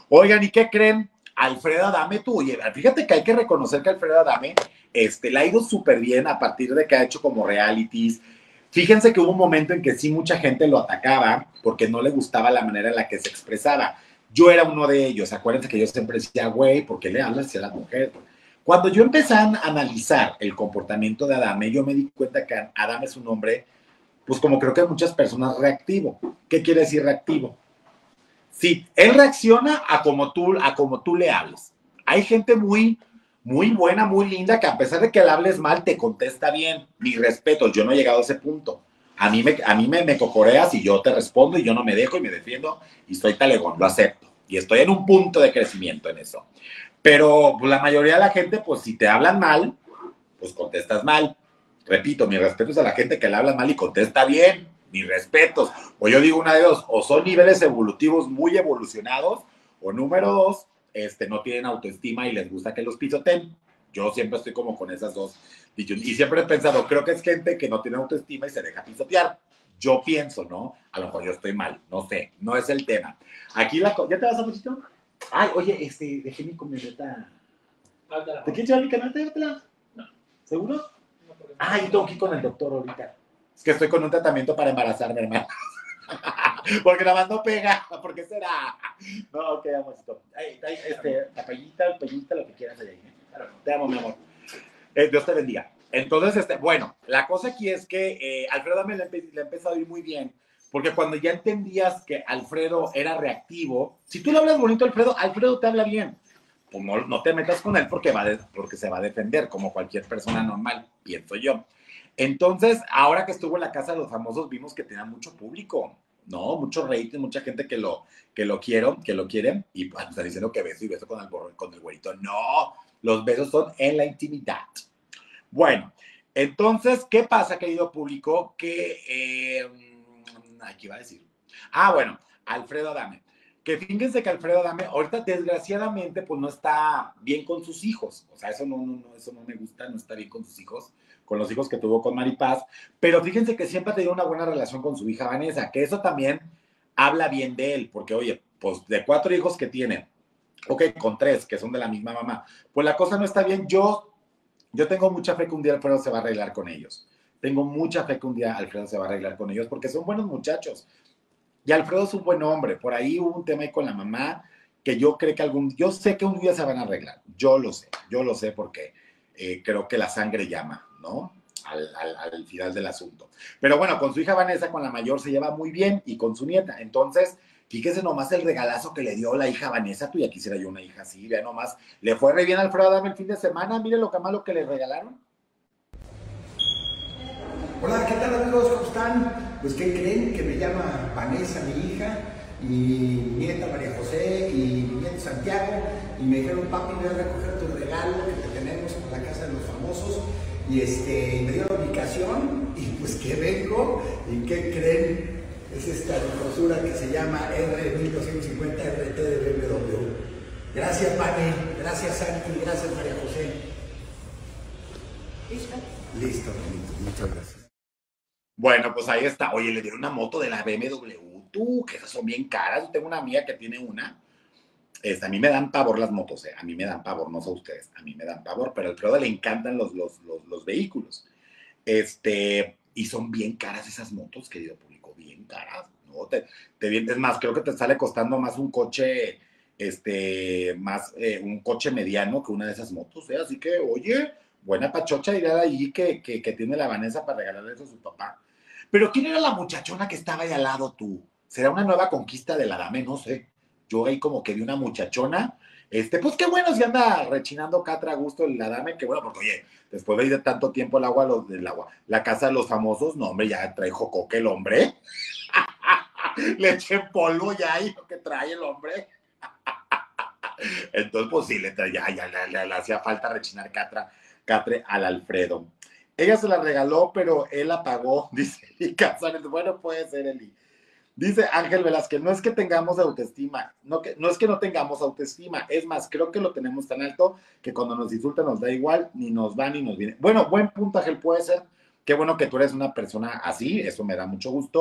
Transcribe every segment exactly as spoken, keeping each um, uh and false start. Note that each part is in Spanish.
Oigan, ¿y qué creen? Alfredo Adame, tú, oye, fíjate que hay que reconocer que Alfredo Adame este, le ha ido súper bien a partir de que ha hecho como realities. Fíjense que hubo un momento en que sí mucha gente lo atacaba porque no le gustaba la manera en la que se expresaba. Yo era uno de ellos. Acuérdense que yo siempre decía, güey, ¿por qué le hablas así a las mujeres? Cuando yo empecé a analizar el comportamiento de Adame, yo me di cuenta que Adame es un hombre, pues como creo que muchas personas, reactivo. ¿Qué quiere decir reactivo? Sí, él reacciona a como tú, a como tú le hables. Hay gente muy, muy buena, muy linda, que a pesar de que le hables mal, te contesta bien. Mi respeto, yo no he llegado a ese punto. A mí me, a mí me, me cocoreas y yo te respondo y yo no me dejo y me defiendo y estoy talegón, lo acepto. Y estoy en un punto de crecimiento en eso. Pero pues, la mayoría de la gente, pues si te hablan mal, pues contestas mal. Repito, mi respeto es a la gente que le habla mal y contesta bien. Mis respetos. O yo digo una de dos, o son niveles evolutivos muy evolucionados, o número dos, este, no tienen autoestima y les gusta que los pisoteen. Yo siempre estoy como con esas dos dichos. Y siempre he pensado, creo que es gente que no tiene autoestima y se deja pisotear. Yo pienso, ¿no? A lo mejor yo estoy mal, no sé, no es el tema. Aquí la... ¿Ya te vas a poquito? Ay, oye, este, dejé mi camioneta. ¿Te quieres llevar mi camioneta? No. ¿Seguro? Ah, yo tengo que ir con el doctor ahorita. Es que estoy con un tratamiento para embarazarme, hermano. Porque nada más no pega. ¿Por qué será? No, ok, amorcito. Ay, ay, este, la pellita, pellita, lo que quieras allá. Te amo, mi amor. Eh, Dios te bendiga. Entonces, este, bueno, la cosa aquí es que eh, Alfredo me le, le empezó a ir muy bien. Porque cuando ya entendías que Alfredo era reactivo, si tú le hablas bonito a Alfredo, Alfredo te habla bien. Pues no, no te metas con él porque, va de, porque se va a defender, como cualquier persona normal, pienso yo. Entonces, ahora que estuvo en la Casa de los Famosos, vimos que tenía mucho público, ¿no? Mucho rating, mucha gente que lo, que lo quiero, que lo quiere, y pues están diciendo que beso y beso con el, con el güerito. No, los besos son en la intimidad. Bueno, entonces, ¿qué pasa, querido público? Que, eh, ¿qué iba a decir? Ah, bueno, Alfredo Adame. Que fíjense que Alfredo Adame, ahorita desgraciadamente, pues no está bien con sus hijos. O sea, eso no, no, no, eso no me gusta, no está bien con sus hijos, con los hijos que tuvo con Maripaz. Pero fíjense que siempre ha tenido una buena relación con su hija Vanessa, que eso también habla bien de él, porque oye, pues de cuatro hijos que tiene, ok, con tres, que son de la misma mamá, pues la cosa no está bien. Yo, yo tengo mucha fe que un día Alfredo se va a arreglar con ellos. Tengo mucha fe que un día Alfredo se va a arreglar con ellos, porque son buenos muchachos. Y Alfredo es un buen hombre. Por ahí hubo un tema ahí con la mamá que yo creo que algún, yo sé que un día se van a arreglar. Yo lo sé, yo lo sé porque eh, creo que la sangre llama, ¿no? Al, al, al final del asunto. Pero bueno, con su hija Vanessa, con la mayor, se lleva muy bien y con su nieta. Entonces, fíjese nomás el regalazo que le dio la hija Vanessa. Tú ya quisiera yo una hija así, vea nomás. Le fue re bien a Alfredo Adame el fin de semana. Mire lo que malo que le regalaron. Hola, ¿qué tal amigos? ¿Cómo están? Pues ¿qué creen? Que me llama Vanessa, mi hija, y mi nieta María José, y mi nieto Santiago, y me dijeron, papi, voy a recoger tu regalo que te tenemos por la Casa de los Famosos, y este, me dio la ubicación, y pues que vengo, ¿y qué creen? Es esta hermosura que se llama R mil doscientos cincuenta R T de B M W. Gracias, Vane, gracias, Santi, gracias, María José. ¿Listo? Listo, listo, muchas gracias. Bueno, pues ahí está. Oye, le dieron una moto de la B M W, tú, que esas son bien caras. Yo tengo una amiga que tiene una. Este, a mí me dan pavor las motos, eh. A mí me dan pavor, no sé ustedes. A mí me dan pavor, pero al Alfredo le encantan los, los, los, los vehículos. Este, y son bien caras esas motos, querido público, bien caras, ¿no? Te, te vienes más, creo que te sale costando más un coche, este, más eh, un coche mediano que una de esas motos, ¿eh? Así que, oye, buena pachocha idea de allí que, que, que tiene la Vanessa para regalarle eso a su papá. Pero ¿quién era la muchachona que estaba ahí al lado tú? ¿Será una nueva conquista de la dame? No sé. Yo ahí como que vi una muchachona. Este, pues qué bueno si anda rechinando Catra a gusto la dame, que bueno, porque oye, después de ir de tanto tiempo el agua, los, del agua, la casa de los famosos, no hombre, ya trae jocoque el hombre. Le eché polvo ya ahí lo que trae el hombre. Entonces, pues sí, le trae, ya, ya, le, le, le hacía falta rechinar Catra, Catre al Alfredo. Ella se la regaló, pero él la pagó, dice Eli Casares. Bueno, puede ser, Eli. Dice Ángel Velázquez, no es que tengamos autoestima, no, que, no es que no tengamos autoestima, es más, creo que lo tenemos tan alto que cuando nos insultan nos da igual, ni nos va ni nos viene. Bueno, buen punto, Ángel, puede ser. Qué bueno que tú eres una persona así, eso me da mucho gusto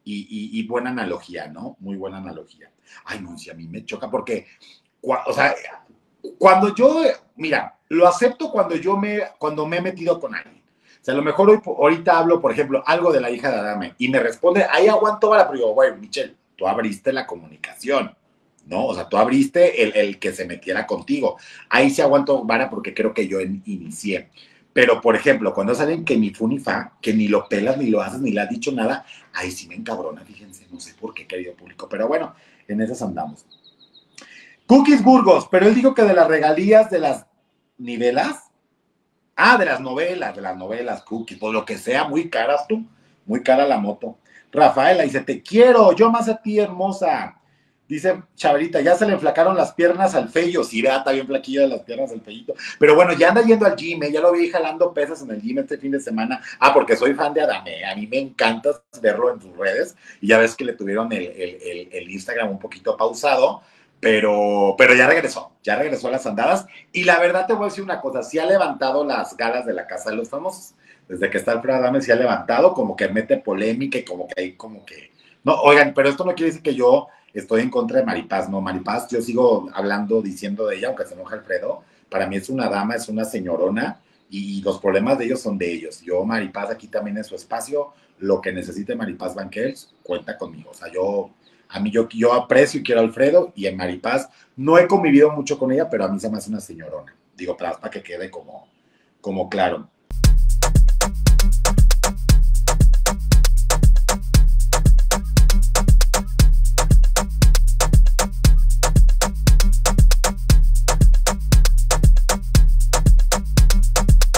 y, y, y buena analogía, ¿no? Muy buena analogía. Ay, no, si a mí me choca porque, o sea, cuando yo, mira, lo acepto cuando yo me, cuando me he metido con alguien. O sea, a lo mejor hoy, ahorita hablo, por ejemplo, algo de la hija de Adame y me responde, ahí aguanto vara, pero digo, güey, Michelle, tú abriste la comunicación, ¿no? O sea, tú abriste el, el que se metiera contigo. Ahí sí aguanto vara porque creo que yo inicié. Pero, por ejemplo, cuando salen que ni fu ni fa, que ni lo pelas, ni lo haces, ni le has dicho nada, ahí sí me encabrona, fíjense, no sé por qué, querido público. Pero bueno, en esas andamos. Cookies Burgos, pero él dijo que de las regalías de las nivelas, ah, de las novelas, de las novelas, Cookies, pues lo que sea, muy caras tú, muy cara la moto. Rafaela dice, te quiero, yo más a ti, hermosa. Dice Chavarita, ya se le enflacaron las piernas al feyo. Sí, vea, está bien flaquilla de las piernas al feyito. Pero bueno, ya anda yendo al gym, ¿eh? Ya lo vi jalando pesas en el gym este fin de semana. Ah, porque soy fan de Adame. A mí me encanta verlo en sus redes. Y ya ves que le tuvieron el, el, el, el Instagram un poquito pausado. Pero, pero ya regresó, ya regresó a las andadas. Y la verdad te voy a decir una cosa, sí ha levantado las galas de la Casa de los Famosos. Desde que está Alfredo Adame sí ha levantado, como que mete polémica y como que hay como que... No, oigan, pero esto no quiere decir que yo estoy en contra de Maripaz, no, Maripaz, yo sigo hablando, diciendo de ella, aunque se enoja Alfredo, para mí es una dama, es una señorona, y los problemas de ellos son de ellos. Yo, Maripaz, aquí también en su espacio, lo que necesite Maripaz Banquels, cuenta conmigo. O sea, yo, a mí, yo, yo aprecio y quiero a Alfredo, y en Maripaz no he convivido mucho con ella, pero a mí se me hace una señorona. Digo, para, para que quede como, como claro.